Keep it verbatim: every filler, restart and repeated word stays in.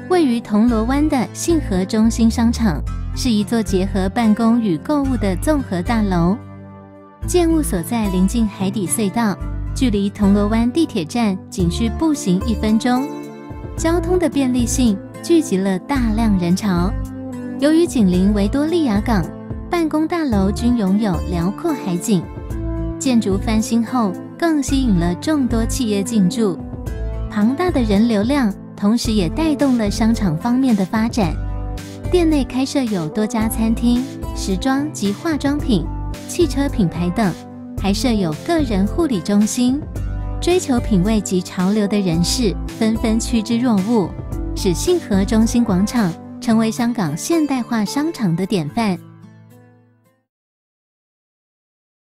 位于铜锣湾的信和中心商场是一座结合办公与购物的综合大楼，建物所在临近海底隧道，距离铜锣湾地铁站仅需步行一分钟，交通的便利性聚集了大量人潮。由于紧邻维多利亚港，办公大楼均拥有辽阔海景，建筑翻新后更吸引了众多企业进驻，庞大的人流量同时也带动了商场方面的发展。店内开设有多家餐厅、时装及化妆品、汽车品牌等，还设有个人护理中心。追求品味及潮流的人士纷纷趋之若鹜，使信和中心广场成为香港现代化商场的典范。